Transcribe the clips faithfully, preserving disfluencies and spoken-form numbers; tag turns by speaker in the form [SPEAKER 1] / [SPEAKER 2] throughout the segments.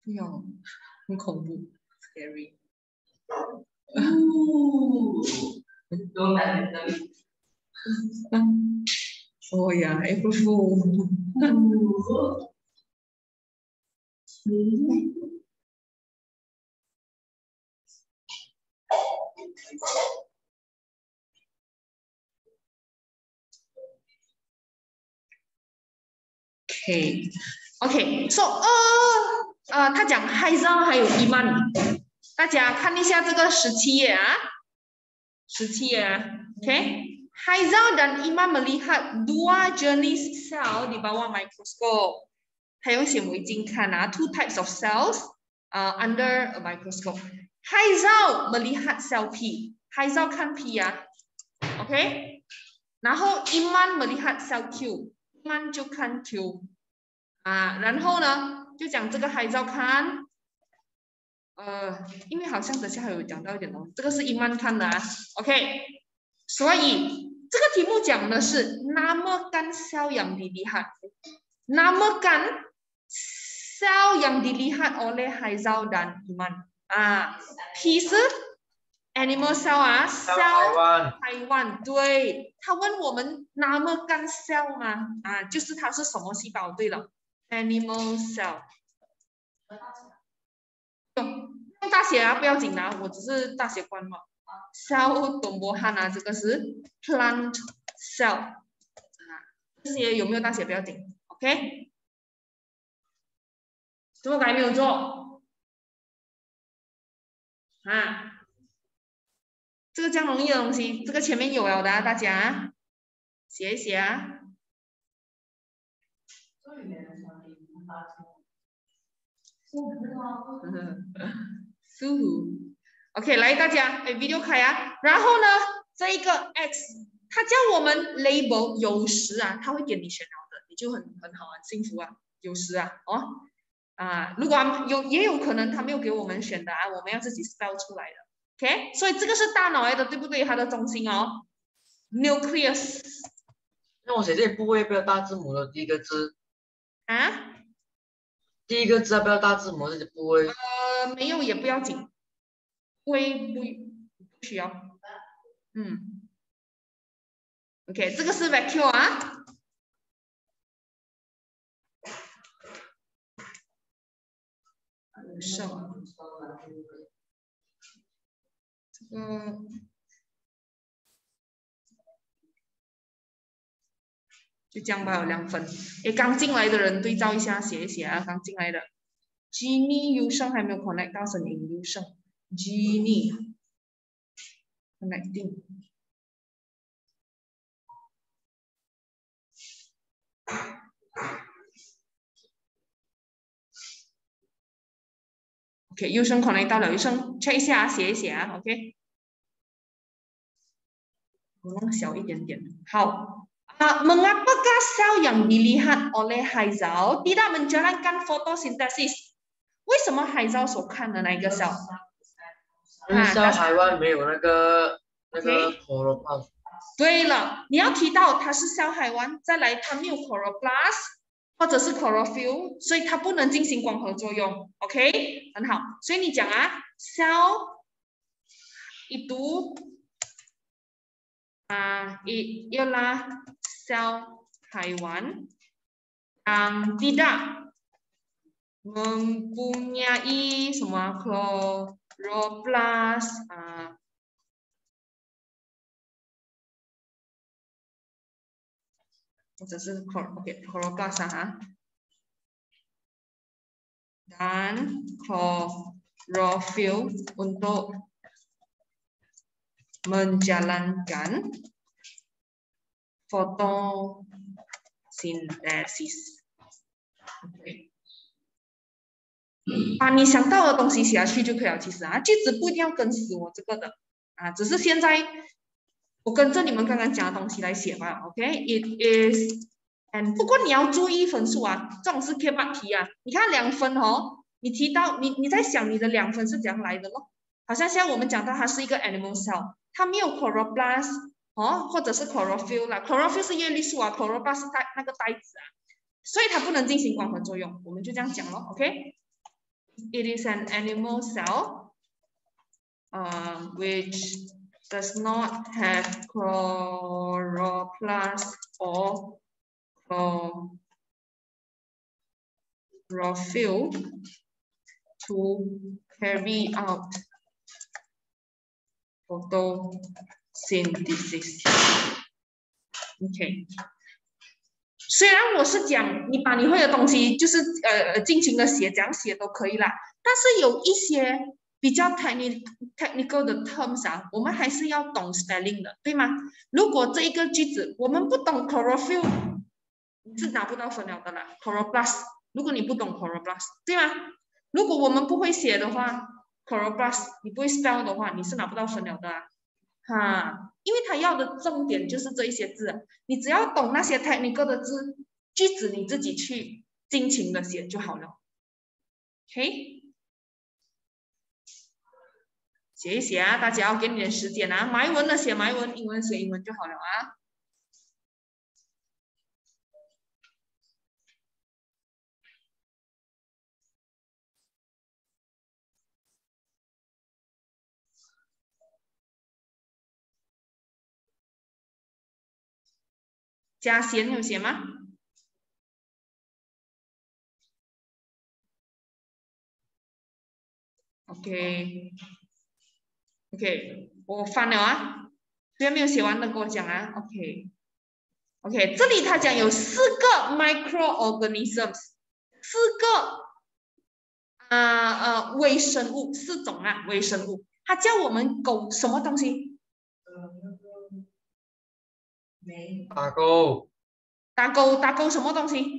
[SPEAKER 1] 哟，很恐怖 ，scary。Oh ya, April Fool. Okay, okay. So, 呃呃，他讲海造还有伊曼，大家看一下这个十七页啊，十七页啊 ，OK。Haizal dan Imam melihat dua jenis sel di bawah mikroskop. 他用显微镜看啊 ，two types of cells uh, under a microscope. Haizal melihat sel P. Haizal 看 P 啊 ，OK。然后 Iman melihat sel Q. Iman 就看 Q 啊，然后呢就讲这个 Haizal 看，呃，因为好像等下还有讲到一点东西，这个是 Iman 看的啊 ，OK。所以这个题目讲的是 namakan sel yang dilihat, namakan sel yang dilihat oleh Haizal dan Iman. 啊 ，P 是 animal cell 啊 ，cell 海湾，对，他问我们 namakan cell 吗？啊，就是它是什么细胞？对了 ，animal cell。用大写啊，不要紧啊，我只是大写官嘛。cell 懂不汉啊，这个是 plant cell 啊，这些有没有大写不要紧 ，OK？ 怎么还没有做？啊，这个这样容易的东西，这个前面有了的、啊，大家写一写啊。舒服 ，OK， 来大家，哎 ，video 开啊。然后呢，这一个 X， 它叫我们 label， 有时啊，它会给你选了的，你就很很好很幸福啊，有时啊，哦，啊，如果有也有可能他没有给我们选的啊，我们要自己 spell 出来的 ，OK， 所以这个是大脑来的，对不对？它的中心哦 ，nucleus。
[SPEAKER 2] 那我写这里部位不要大字母的第一个字
[SPEAKER 1] 啊？
[SPEAKER 2] 第一个字要不要大字母？这里部位？
[SPEAKER 1] 呃，没有也不要紧，不会不不需要，嗯 ，OK， 这个是 vacuum 啊。剩这个就这样吧，有两分。诶，刚进来的人对照一下，写一写啊，刚进来的。Genie 优胜还没有 connect 到声音优胜 ，Genie connecting。OK， 优胜 connect 到了，优胜 check 一下啊，写一写啊 ，OK。我弄小一点点，好。Uh, mengapakah sel yang dilihat oleh Haizal tidak menjalankan fotosintesis？ 为什么海藻所看的那一个 cell？
[SPEAKER 2] 因为 cell 海湾没有那个那个 chloroplast。
[SPEAKER 1] 对了，你要提到它是 cell 海湾，再来它没有 chloroplast 或者是 chlorophyll， 所以它不能进行光合作用。OK， 很好。所以你讲啊 ，cell itu ah ialah sel haiwan yang tidak mempunyai 什么 chloroplast 啊，或者是 OK chloroplast 啊，dan chlorophyll untuk menjalankan fotosintesis。Okay， 把你想到的东西写下去就可以了。其实啊，句子不一定要跟死我这个的啊，只是现在我跟着你们刚刚讲的东西来写吧。OK，it is，and 不过你要注意分数啊，这种是 K 八题啊。你看两分哦，你提到你你在想你的两分是怎样来的咯？好像现在我们讲到它是一个 animal cell， 它没有 chloroplast 哦，或者是 chlorophyll 啦 ，chlorophyll 是叶绿素啊 ，chloroplast 是带那个带子啊，所以它不能进行光合作用，我们就这样讲咯 ，OK。 it is an animal cell, uh, which does not have chloroplast or chlorophyll to carry out photosynthesis. OK， 虽然我是讲你把你会的东西就是呃尽情的写，怎样写都可以啦，但是有一些比较 technical technical 的 terms 啊，我们还是要懂 spelling 的，对吗？如果这一个句子我们不懂 chlorophyll， 是拿不到分了的啦。chloroplast， 如果你不懂 chloroplast， 对吗？如果我们不会写的话 ，chloroplast 你不会 spell 的话，你是拿不到分了的啊。哈，因为他要的重点就是这一些字，你只要懂那些 technical 的字，句子你自己去尽情的写就好了。OK， 写一写啊，大家要给你点时间啊，埋文的写埋文，英文写英文就好了啊。加贤有写吗 ？OK， OK， 我翻了啊，虽然没有写完的跟我讲啊。OK， OK， 这里他讲有四个 microorganisms， 四个啊呃微生物，四种啊微生物，他叫我们勾什么东西？
[SPEAKER 2] 打勾。
[SPEAKER 1] 打勾打勾什么东西？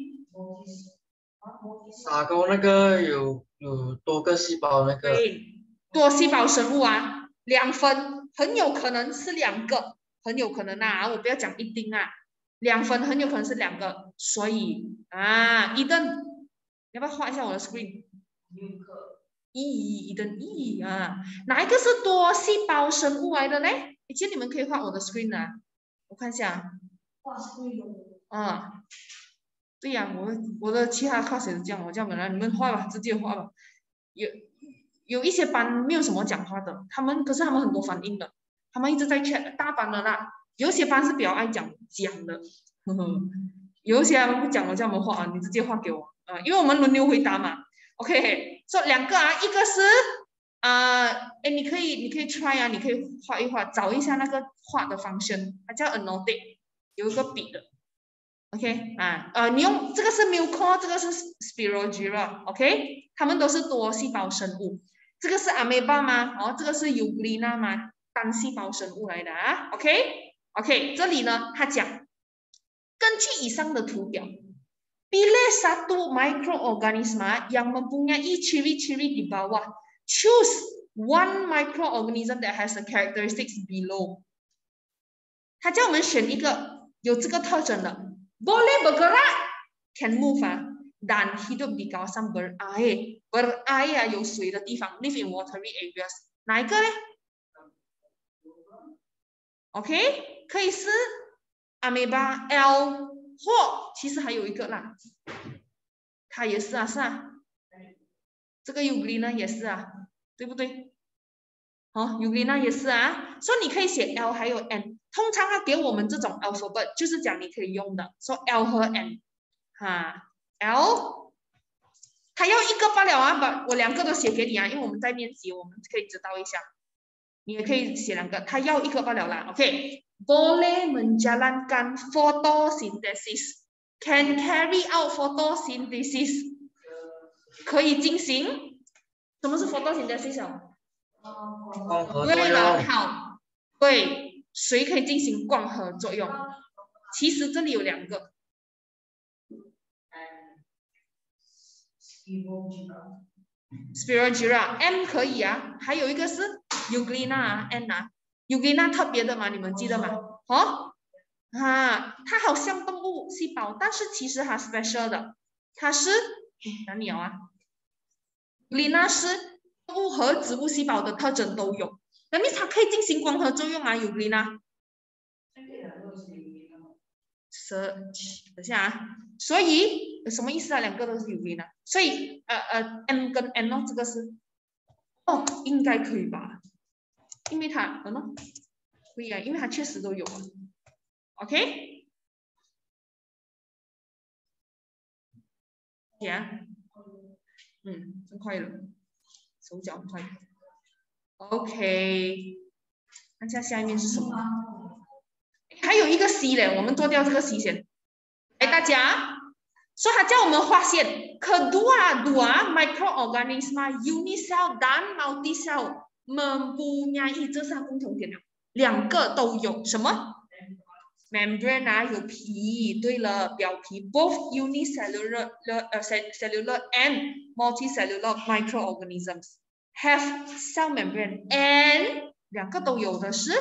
[SPEAKER 2] 打勾那个有有多个细胞那个。
[SPEAKER 1] 对，多细胞生物啊，两分很有可能是两个，很有可能啊，我不要讲一定啊，两分很有可能是两个，所以啊，伊登，要不要画一下我的 screen？ 一一登一啊，哪一个是多细胞生物来的呢？以前你们可以画我的 screen 啊，我看一下。画 screen 啊，对呀、啊，我我的其他 class 也是这样，我叫你们来，你们画吧，直接画吧。有有一些班没有什么讲话的，他们可是他们很多反应的，他们一直在 chat， 大班的啦。有一些班是比较爱讲讲的，呵呵，有一些他们不讲了，叫我们画啊，你直接画给我啊、呃，因为我们轮流回答嘛。OK， 说、so, 两个啊，一个是啊，哎、呃，你可以你可以 try 啊，你可以画一画，找一下那个画的方向，它叫 annotate， 有一个笔的。OK 啊，呃，你用这个是 Mucor， 这个是 Spirogyra，OK， 它们都是多细胞生物。这个是 Amoeba 吗？哦，这个是 Euglena 吗？单细胞生物来的啊。OK，OK，、okay? okay, 这里呢，它讲根据以上的图表 ，pilih satu microorganisme yang mempunyai ciri-ciri di bawah. Choose one microorganism that has the characteristics below. 它叫我们选一个有这个特征的。Boleh bergerak, can move 啊 dan hidup di kawasan berair. Berair 啊，有水的地方 ，live in watery areas。哪一个呢 ？OK， 可以是 Amoeba L， 或其实还有一个啦，它也是啊，是啊，这个 Euglena 也是啊，对不对？哦 ，Euglena 也是啊，所以你可以写 L 还有 N。通常它给我们这种 alphabet 就是讲你可以用的，说 L 和 N， 哈 ，L， 它要一个罢了啊，把我两个都写给你啊，因为我们在练习，我们可以知道一下，你也可以写两个，它要一个罢了啦 ，OK。Boleh menjalankan photosynthesis， can carry out photosynthesis， 可以进行，什么是 photosynthesis 啊？对了，好，对。谁可以进行光合作用？其实这里有两个 ，Spirogyra M 可以啊，还有一个是 Euglena 啊 N 啊 ，Euglena 特别的嘛，你们记得吗？哦，啊，它好像动物细胞，但是其实它 special 的，它是哪里有啊 ？Euglena 是动物和植物细胞的特征都有。那么它可以进行光合作用啊 ，Euglena。search， 等下啊，所以什么意思啊？两个都是有 V 呢？所以呃呃 M 跟 N 哦，这个是哦，应该可以吧？因为它嗯哦，可以啊，因为它确实都有啊。OK？ 呀，嗯，很快了，手脚很快。OK， 看下下一面是什么？还有一个 C 嘞，我们做掉这个 C 先。哎，大家，所以他叫我们发现 kedua dua microorganism unicell dan multicell mempunyai 这三共同点，两个都有什么 membrane 啊，有皮。对了，表皮 both unicellular 呃 cellular and multicellular microorganisms have cell membrane and 两个都有的是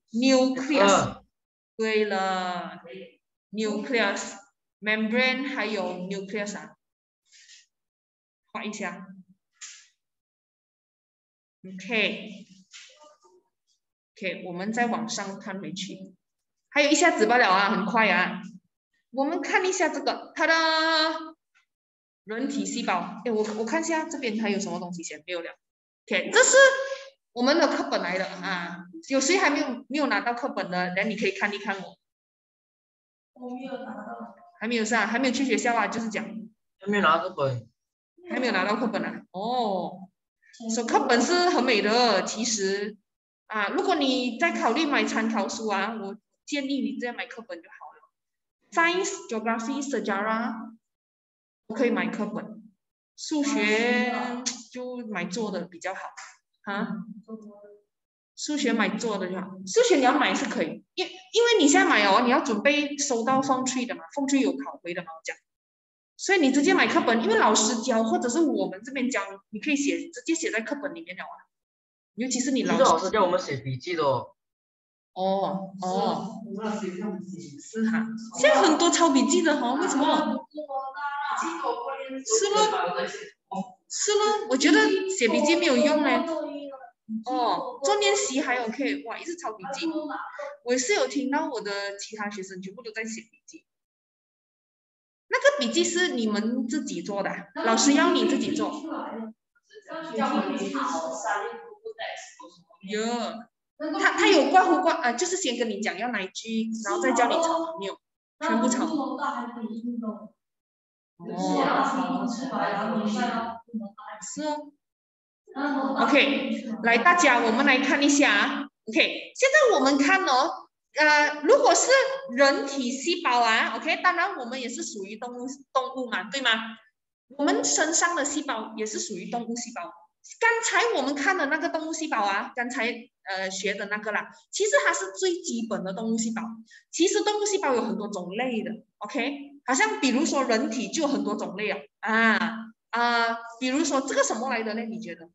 [SPEAKER 1] nucleus。对了 ，nucleus membrane 还有 nucleus 啊，画一下。OK，OK， 我们再往上看回去，还有一下子罢了啊，很快啊。我们看一下这个，它的人体细胞。哎，我我看一下这边还有什么东西先没有了。OK， 这是我们的课本来的啊。有谁还没有没有拿到课本的？那你可以看一看我。
[SPEAKER 3] 我没有拿到。
[SPEAKER 1] 还没有上，还没有去学校啊，就是讲
[SPEAKER 2] 还没有拿课本，
[SPEAKER 1] 还没有拿到课本啊。哦，所以课本是很美的，其实啊，如果你在考虑买参考书啊，我建议你直接买课本就好了。Science, Geography, Sejarah 可以买课本，数学就买做的比较好啊。数学买做的就好，数学你要买是可以，因因为你现在买哦，你要准备收到风区的嘛，风区有考回的嘛，我讲，所以你直接买课本，因为老师教或者是我们这边教，你可以写直接写在课本里面了啊，尤其是你老师。
[SPEAKER 2] 老师叫我们写笔记的哦。
[SPEAKER 1] 哦哦，是哈，现在很多抄笔记的哈、哦，为什么？是吗？是吗？我觉得写笔记没有用嘞。哦，做练习还 OK， 哇，一直抄笔记。我也是有听到我的其他学生全部都在写笔记。那个笔记是你们自己做的，老师要你自己做。有，他他有挂胡挂啊、呃，就是先跟你讲要哪一句，然后再叫你抄，没有，全部抄。哦，是哦。OK， 来大家，我们来看一下。OK， 现在我们看哦，呃，如果是人体细胞啊 ，OK， 当然我们也是属于动物动物嘛，对吗？我们身上的细胞也是属于动物细胞。刚才我们看的那个动物细胞啊，刚才呃学的那个啦，其实它是最基本的动物细胞。其实动物细胞有很多种类的 ，OK， 好像比如说人体就有很多种类啊，啊啊，比如说这个什么来的呢？你觉得？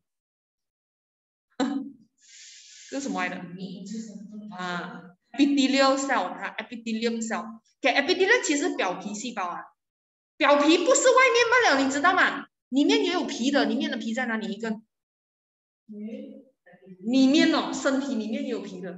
[SPEAKER 1] 这是什么来的？啊 ，epithelial cell 啊 ，epithelium cell。OK，epithelium 其实表皮细胞啊，表皮不是外面罢了，你知道吗？里面也有皮的，里面的皮在哪里？一根？里面哦，身体里面也有皮的。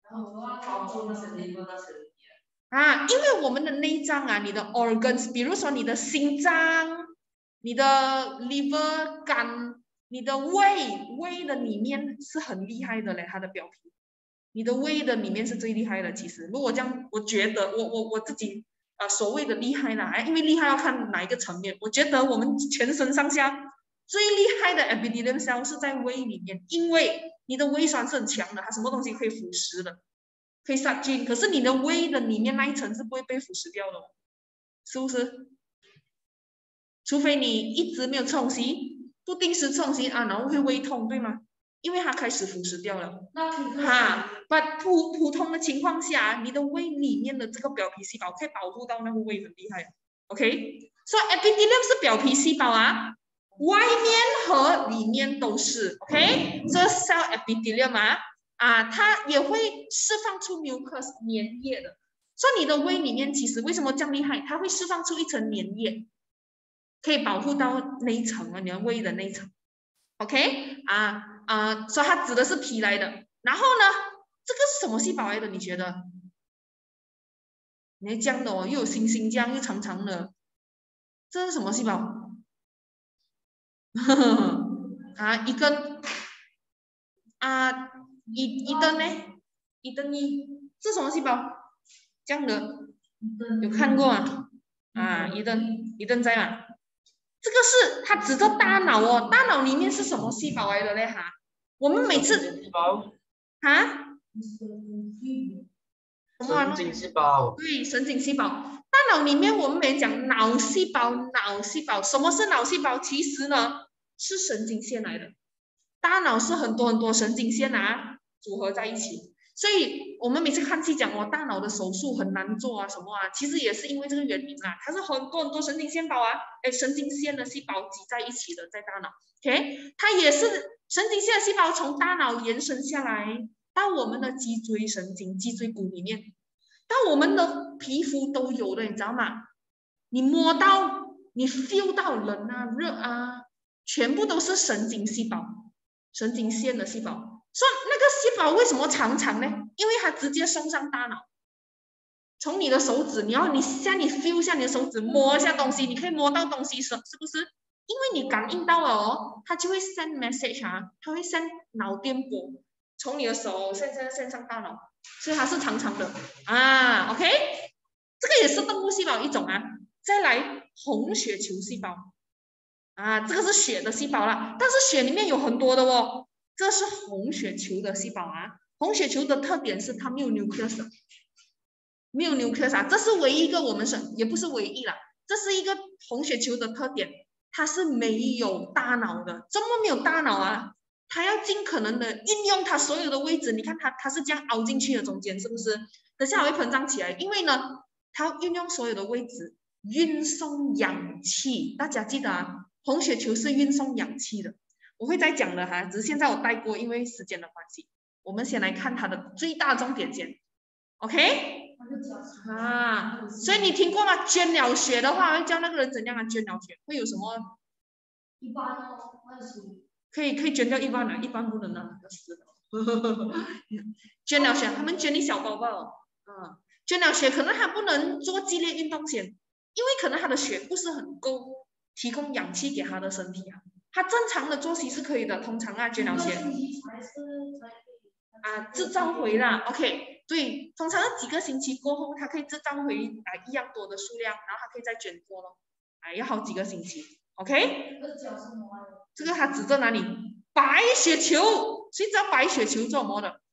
[SPEAKER 1] 啊，因为我们的内脏啊，你的 organs， 比如说你的心脏、你的 liver 肝、你的胃，胃的里面是很厉害的嘞，它的表皮。你的胃的里面是最厉害的，其实如果这样，我觉得我我我自己啊、呃、所谓的厉害啦，哎，因为厉害要看哪一个层面。我觉得我们全身上下最厉害的 epithelium cell 是在胃里面，因为你的胃酸是很强的，它什么东西可以腐蚀的，可以杀菌。可是你的胃的里面那一层是不会被腐蚀掉的，是不是？除非你一直没有吃东西，不定时吃东西啊，然后会胃痛，对吗？因为它开始腐蚀掉了。哈，把普普通的情况下，你的胃里面的这个表皮细胞可以保护到那个胃，很厉害。OK， 所以 epithelium 是表皮细胞啊，外面和里面都是。OK， 这 cell epithelium 啊，啊，它也会释放出 mucus 粘液的。所以你的胃里面其实为什么这样厉害？它会释放出一层粘液，可以保护到那一层啊，你的胃的那一层。OK， 啊。啊，所以它指的是皮来的。然后呢，这个是什么细胞来的？你觉得？你这样的哦，又有星星这样，又长长的， 这是什么细胞？啊，一根啊，一一灯呢？一灯一，这什么细胞？这样的有看过啊？啊，一灯一灯在吗？这个是它指着大脑哦，大脑里面是什么细胞来的嘞？哈，我们每次
[SPEAKER 2] 细胞
[SPEAKER 1] 啊。
[SPEAKER 2] 神经细胞，
[SPEAKER 1] 对，神经细胞。大脑里面我们没讲脑细胞，脑细胞什么是脑细胞？其实呢是神经线来的。大脑是很多很多神经线啊组合在一起，所以我们每次看戏讲哦，大脑的手术很难做啊什么啊，其实也是因为这个原因啊，它是很多很多神经线胞啊，哎，神经线的细胞挤在一起的，在大脑 ，OK， 它也是神经线的细胞从大脑延伸下来到我们的脊椎神经、脊椎骨里面。到我们的皮肤都有的，你知道吗？你摸到，你 feel 到冷啊、热啊，全部都是神经细胞、神经线的细胞。所以那个细胞为什么长长呢？因为它直接送上大脑。从你的手指，你要你像你 feel 一下你的手指，摸一下东西，你可以摸到东西是是不是？因为你感应到了哦，它就会 send message 啊，它会 send 脑电波，从你的手 send send send 上大脑。所以它是长长的啊 ，OK， 这个也是动物细胞一种啊。再来红血球细胞啊，这个是血的细胞啦，但是血里面有很多的哦，这是红血球的细胞啊。红血球的特点是它没有 nucleus， 没有 nucleus 啊，这是唯一一个我们是也不是唯一啦，这是一个红血球的特点，它是没有大脑的。怎么没有大脑啊？它要尽可能的运用它所有的位置，你看它它是这样凹进去的，中间是不是？等下还会膨胀起来，因为呢，它运用所有的位置运送氧气。大家记得啊，红血球是运送氧气的。我会再讲的哈，只是现在我带过，因为时间的关系。我们先来看它的最大重点先 ，OK？ 啊，所以你听过吗？捐了血的话，会叫那个人怎样啊？捐了血会有什么？
[SPEAKER 3] 一般哦，二十。
[SPEAKER 1] 可以可以捐掉一半的，一半不能啊，要死的。捐了血，他们捐一小包包，啊，捐了血可能他不能做激烈运动先，因为可能他的血不是很够提供氧气给他的身体啊。他正常的作息是可以的，通常啊捐了血啊制造回啦 ，OK， 对，通常几个星期过后，他可以制造回啊一样多的数量，然后他可以再捐过咯，啊要好几个星期 ，OK。这个它指着哪里？白血球，谁知道白血球做什么的？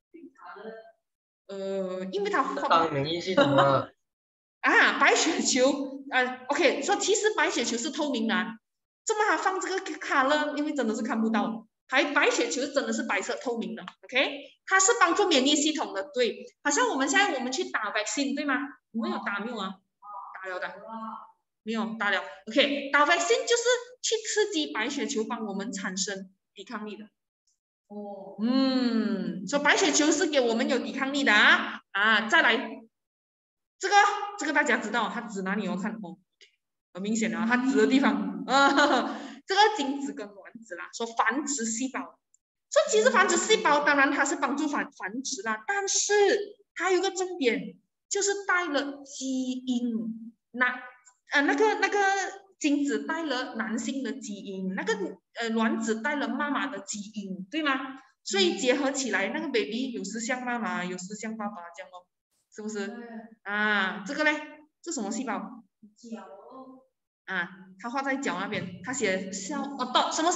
[SPEAKER 1] 呃，因为它
[SPEAKER 2] 当免疫系统了。
[SPEAKER 1] 啊，白血球啊 ，OK， 说其实白血球是透明的、啊，这么它放这个卡了，因为真的是看不到。白白血球真的是白色透明的 ，OK， 它是帮助免疫系统的，对。好像我们现在我们去打 vaccine 对吗？我们有打没有啊？打了的。没有打了 ，OK， 打 vaccine 就是去刺激白血球帮我们产生抵抗力的。哦，嗯，说白血球是给我们有抵抗力的啊啊！再来，这个这个大家知道，它指哪里？我看哦，很明显的、啊，它指的地方啊，呵呵这个精子跟卵子啦，说繁殖细胞，说其实繁殖细胞当然它是帮助繁繁殖啦，但是它有一个重点，就是带了基因那。呃，那个那个精子带了男性的基因，那个呃卵子带了妈妈的基因，对吗？所以结合起来，那个 baby 有时像妈妈，有时像爸爸这样哦，是不是？啊，这个嘞，这什么细胞？
[SPEAKER 3] 脚。
[SPEAKER 1] 啊，它画在脚那边，它写叫 otot， 什么是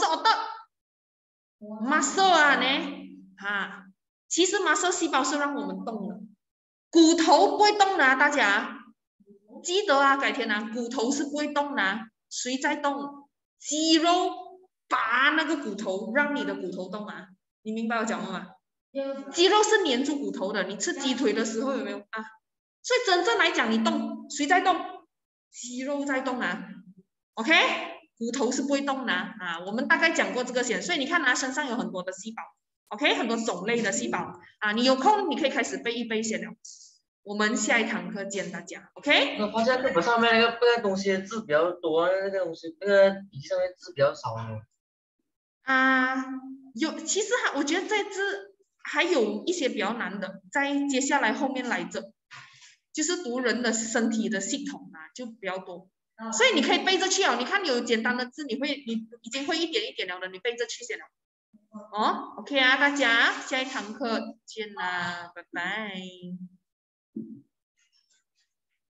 [SPEAKER 1] otot？muscle 啊呢？啊，其实 muscle 细胞是让我们动的，骨头不会动的、啊，大家。记得啊，改天啊，骨头是不会动的、啊，谁在动？肌肉拔那个骨头，让你的骨头动啊！你明白我讲吗？肌肉是粘住骨头的，你吃鸡腿的时候有没有啊？所以真正来讲，你动，谁在动？肌肉在动啊 ，OK？ 骨头是不会动的啊。我们大概讲过这个先，所以你看啊，身上有很多的细胞 ，OK？ 很多种类的细胞啊，你有空你可以开始背一背先了。我们下一堂课见大家 ，OK？
[SPEAKER 2] 我发现课本上面那个那个东西的字比较多，那个东西那个笔记上面字比较少呢。
[SPEAKER 1] 啊，有，其实还我觉得这字还有一些比较难的，在接下来后面来着，就是读人的身体的系统啊，就比较多。 所以你可以背着去哦。你看有简单的字，你会你已经会一点一点了的，你背着去先了。哦 ，OK 啊，大家下一堂课见啦，拜拜。